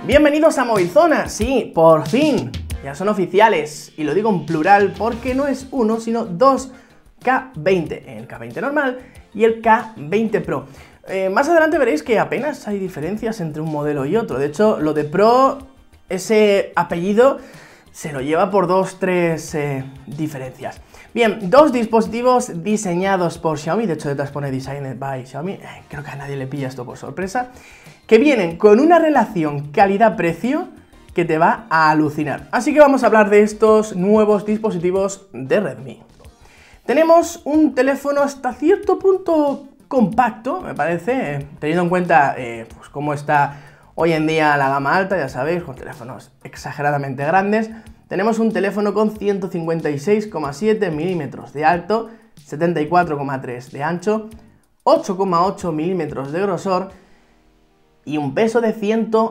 Bienvenidos a Movilzona, sí, por fin, ya son oficiales, y lo digo en plural porque no es uno, sino dos K20, el K20 normal y el K20 Pro. Más adelante veréis que apenas hay diferencias entre un modelo y otro, de hecho, lo de Pro, ese apellido se lo lleva por 2-3 diferencias. Bien, dos dispositivos diseñados por Xiaomi, de hecho detrás pone Designed by Xiaomi, creo que a nadie le pilla esto por sorpresa, que vienen con una relación calidad-precio que te va a alucinar. Así que vamos a hablar de estos nuevos dispositivos de Redmi. Tenemos un teléfono hasta cierto punto compacto, me parece, teniendo en cuenta pues cómo está hoy en día la gama alta, ya sabéis, con teléfonos exageradamente grandes. Tenemos un teléfono con 156,7 milímetros de alto, 74,3 de ancho, 8,8 milímetros de grosor y un peso de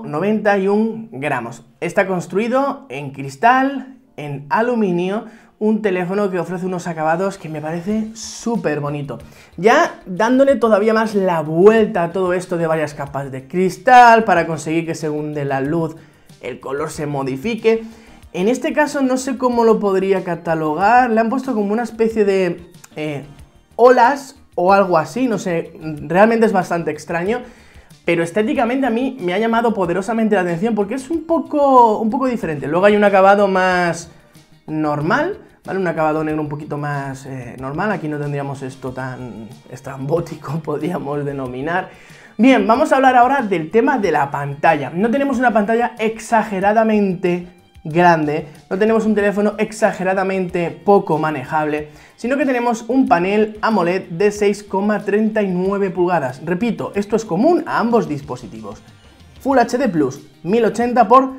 191 gramos. Está construido en cristal, en aluminio, un teléfono que ofrece unos acabados que me parece súper bonito. Ya dándole todavía más la vuelta a todo esto de varias capas de cristal para conseguir que según de la luz el color se modifique. En este caso no sé cómo lo podría catalogar, le han puesto como una especie de olas o algo así, no sé, realmente es bastante extraño. Pero estéticamente a mí me ha llamado poderosamente la atención porque es un poco diferente. Luego hay un acabado más normal, ¿vale? Un acabado negro un poquito más normal. Aquí no tendríamos esto tan estrambótico, podríamos denominar. Bien, vamos a hablar ahora del tema de la pantalla. No tenemos una pantalla exageradamente grande, no tenemos un teléfono exageradamente poco manejable, sino que tenemos un panel AMOLED de 6,39 pulgadas. Repito, esto es común a ambos dispositivos. Full HD Plus, 1080 x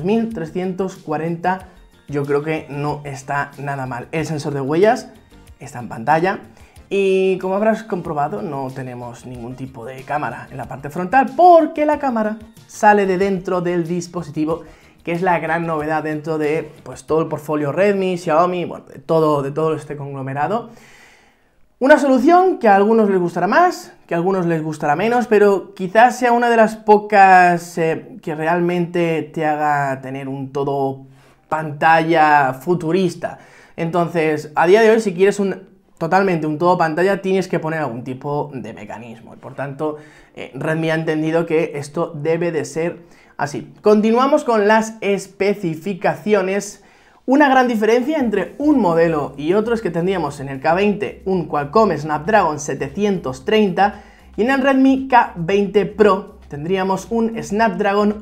2340, yo creo que no está nada mal. El sensor de huellas está en pantalla y como habrás comprobado no tenemos ningún tipo de cámara en la parte frontal porque la cámara sale de dentro del dispositivo, que es la gran novedad dentro de pues, todo el portfolio Redmi, Xiaomi, bueno, de todo este conglomerado. Una solución que a algunos les gustará más, que a algunos les gustará menos, pero quizás sea una de las pocas que realmente te haga tener un todo pantalla futurista. Entonces, a día de hoy, si quieres totalmente un todo pantalla, tienes que poner algún tipo de mecanismo. Y por tanto, Redmi ha entendido que esto debe de ser así. Continuamos con las especificaciones. Una gran diferencia entre un modelo y otro es que tendríamos en el K20 un Qualcomm Snapdragon 730 y en el Redmi K20 Pro tendríamos un Snapdragon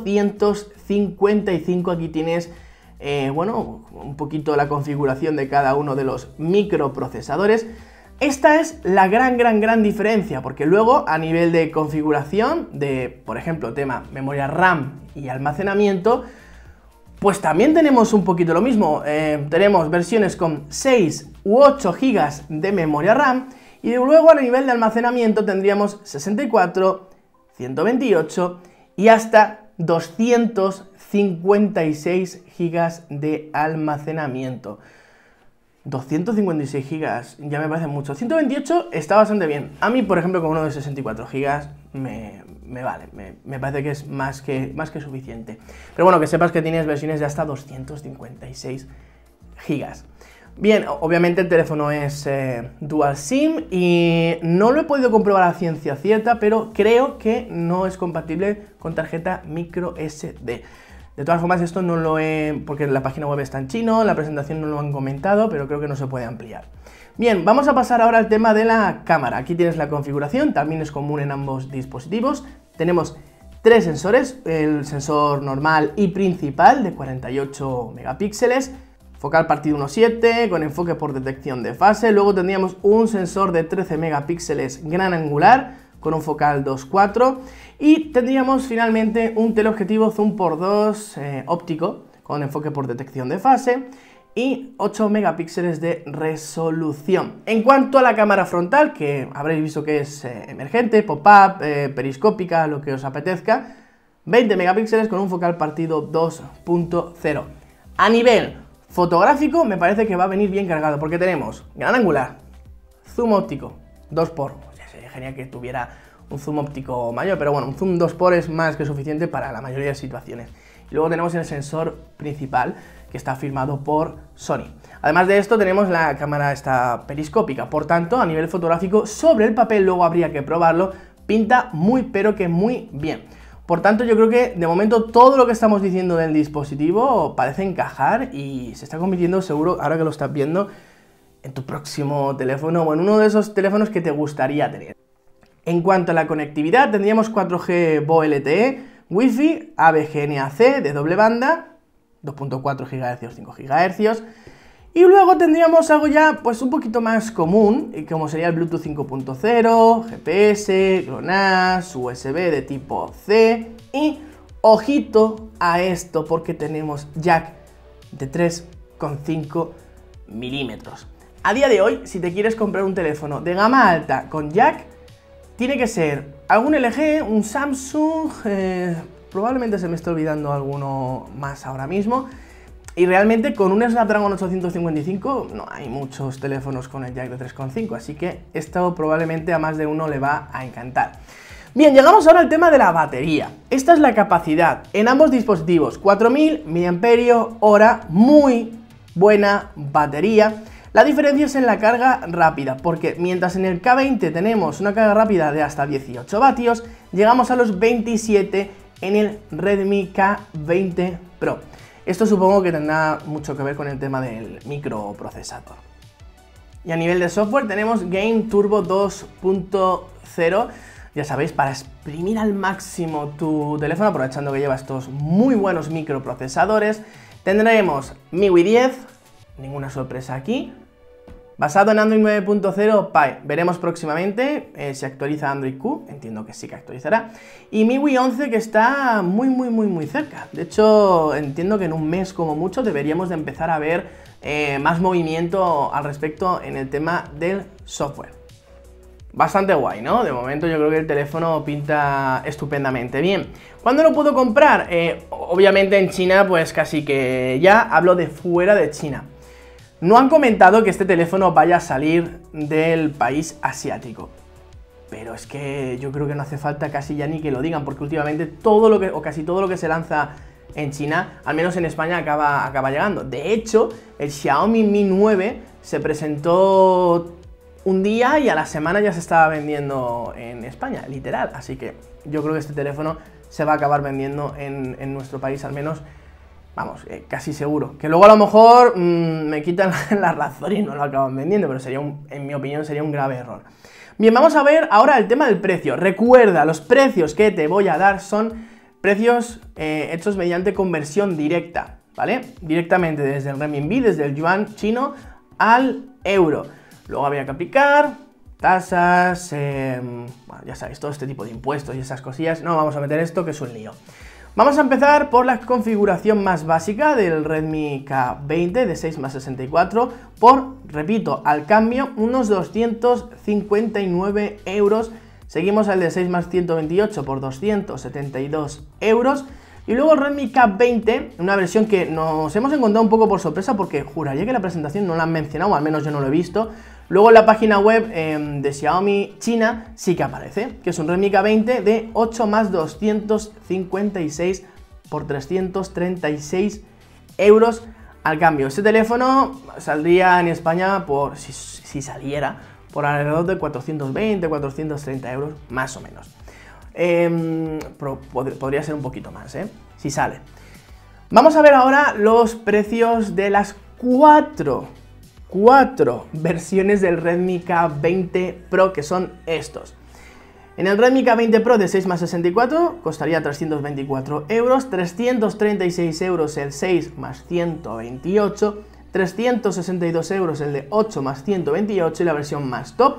855. Aquí tienes, bueno, un poquito la configuración de cada uno de los microprocesadores. Esta es la gran diferencia, porque luego a nivel de configuración de, por ejemplo, tema memoria RAM y almacenamiento, pues también tenemos un poquito lo mismo. Tenemos versiones con 6 u 8 GB de memoria RAM y luego a nivel de almacenamiento tendríamos 64, 128 y hasta 256 GB de almacenamiento. 256 GB ya me parece mucho. 128 está bastante bien. A mí, por ejemplo, con uno de 64 GB me vale. Me parece que es más que suficiente. Pero bueno, que sepas que tienes versiones de hasta 256 GB. Bien, obviamente el teléfono es Dual SIM y no lo he podido comprobar a ciencia cierta, pero creo que no es compatible con tarjeta micro SD. De todas formas, esto no lo he... porque la página web está en chino, en la presentación no lo han comentado, pero creo que no se puede ampliar. Bien, vamos a pasar ahora al tema de la cámara. Aquí tienes la configuración, también es común en ambos dispositivos. Tenemos tres sensores, el sensor normal y principal de 48 megapíxeles, focal partido 1.7 con enfoque por detección de fase. Luego tendríamos un sensor de 13 megapíxeles gran angular, con un focal 2.4 y tendríamos finalmente un teleobjetivo zoom por 2 óptico con enfoque por detección de fase y 8 megapíxeles de resolución. En cuanto a la cámara frontal, que habréis visto que es emergente, pop-up, periscópica, lo que os apetezca, 20 megapíxeles con un focal partido 2.0. A nivel fotográfico me parece que va a venir bien cargado porque tenemos gran angular, zoom óptico, 2x, sería genial que tuviera un zoom óptico mayor, pero bueno, un zoom 2x es más que suficiente para la mayoría de situaciones. Y luego tenemos el sensor principal, que está firmado por Sony. Además de esto tenemos la cámara esta periscópica, por tanto a nivel fotográfico sobre el papel, luego habría que probarlo, pinta muy pero que muy bien. Por tanto yo creo que de momento todo lo que estamos diciendo del dispositivo parece encajar y se está convirtiendo seguro, ahora que lo estás viendo, en tu próximo teléfono o en uno de esos teléfonos que te gustaría tener. En cuanto a la conectividad tendríamos 4G VoLTE, Wi-Fi, AVGNAC de doble banda, 2.4 GHz, 5 GHz, y luego tendríamos algo ya pues un poquito más común, como sería el Bluetooth 5.0, GPS, GLONASS, USB de tipo C, y ojito a esto porque tenemos jack de 3,5 milímetros. A día de hoy, si te quieres comprar un teléfono de gama alta con jack, tiene que ser algún LG, un Samsung, probablemente se me esté olvidando alguno más ahora mismo. Y realmente con un Snapdragon 855 no hay muchos teléfonos con el jack de 3,5, así que esto probablemente a más de uno le va a encantar. Bien, llegamos ahora al tema de la batería. Esta es la capacidad en ambos dispositivos, 4000 mAh, muy buena batería. La diferencia es en la carga rápida, porque mientras en el K20 tenemos una carga rápida de hasta 18 vatios, llegamos a los 27 en el Redmi K20 Pro. Esto supongo que tendrá mucho que ver con el tema del microprocesador. Y a nivel de software tenemos Game Turbo 2.0, ya sabéis, para exprimir al máximo tu teléfono, aprovechando que lleva estos muy buenos microprocesadores. Tendremos MIUI 10, ninguna sorpresa aquí. Basado en Android 9.0 Pie, veremos próximamente si actualiza Android Q, entiendo que sí que actualizará. Y MIUI 11 que está muy cerca. De hecho, entiendo que en un mes como mucho deberíamos de empezar a ver más movimiento al respecto en el tema del software. Bastante guay, ¿no? De momento yo creo que el teléfono pinta estupendamente bien. ¿Cuándo lo puedo comprar? Obviamente en China, pues casi que ya hablo de fuera de China. No han comentado que este teléfono vaya a salir del país asiático, pero es que yo creo que no hace falta casi ya ni que lo digan, porque últimamente todo lo que, o casi todo lo que se lanza en China, al menos en España, acaba llegando. De hecho, el Xiaomi Mi 9 se presentó un día y a la semana ya se estaba vendiendo en España, literal. Así que yo creo que este teléfono se va a acabar vendiendo en nuestro país, al menos. Vamos, casi seguro. Que luego a lo mejor me quitan la razón y no lo acaban vendiendo, pero sería en mi opinión sería un grave error. Bien, vamos a ver ahora el tema del precio. Recuerda, los precios que te voy a dar son precios hechos mediante conversión directa, ¿vale? Directamente desde el renminbi, desde el yuan chino al euro. Luego habría que aplicar tasas, bueno, ya sabéis, todo este tipo de impuestos y esas cosillas. No vamos a meter esto, que es un lío. Vamos a empezar por la configuración más básica del Redmi K20 de 6+64 por, repito, al cambio, unos 259 euros. Seguimos al de 6+128 por 272 euros. Y luego el Redmi K20, una versión que nos hemos encontrado un poco por sorpresa porque juraría que la presentación no la han mencionado, o al menos yo no lo he visto. Luego en la página web de Xiaomi China sí que aparece, que es un Redmi K20 de 8+256 por 336 euros al cambio. Este teléfono saldría en España por, si saliera, por alrededor de 420, 430 euros, más o menos. Podría ser un poquito más, si sale. Vamos a ver ahora los precios de las cuatro versiones del Redmi K20 Pro, que son estos. En el Redmi K20 Pro de 6+64 costaría 324 euros, 336 euros el 6+128, 362 euros el de 8+128 y la versión más top,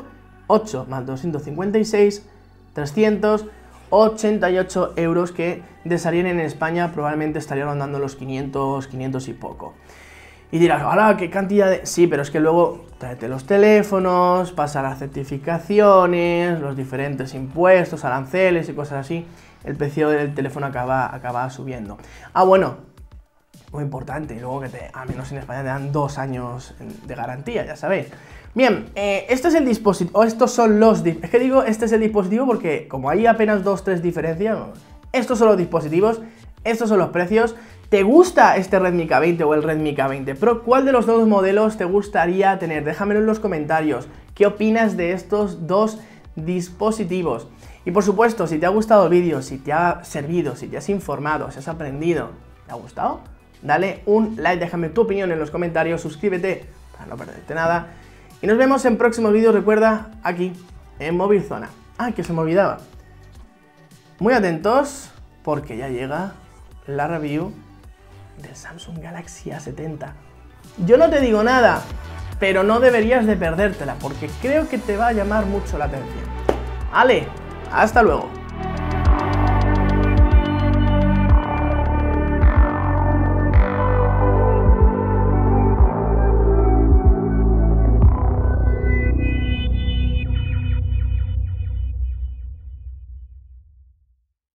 8+256, 388 euros, que de salir en España probablemente estaría rondando los 500 y poco. Y dirás, ¡hala, qué cantidad de...! Sí, pero es que luego tráete los teléfonos, pasa las certificaciones, los diferentes impuestos, aranceles y cosas así, el precio del teléfono acaba subiendo. Ah, bueno, muy importante, y luego que al menos en España te dan 2 años de garantía, ya sabéis. Bien, este es el dispositivo, o estos son los... Es que digo, este es el dispositivo porque como hay apenas 2-3 diferencias, estos son los dispositivos, estos son los precios. ¿Te gusta este Redmi K20 o el Redmi K20 Pro? ¿Cuál de los dos modelos te gustaría tener? Déjamelo en los comentarios. ¿Qué opinas de estos dos dispositivos? Y por supuesto, si te ha gustado el vídeo, si te ha servido, si te has informado, si has aprendido, ¿te ha gustado? Dale un like, déjame tu opinión en los comentarios, suscríbete para no perderte nada. Y nos vemos en próximos vídeos, recuerda, aquí, en Movilzona. Ah, que se me olvidaba. Muy atentos, porque ya llega la review del Samsung Galaxy A70. Yo no te digo nada, pero no deberías de perdértela, porque creo que te va a llamar mucho la atención. ¡Ale! ¡Hasta luego!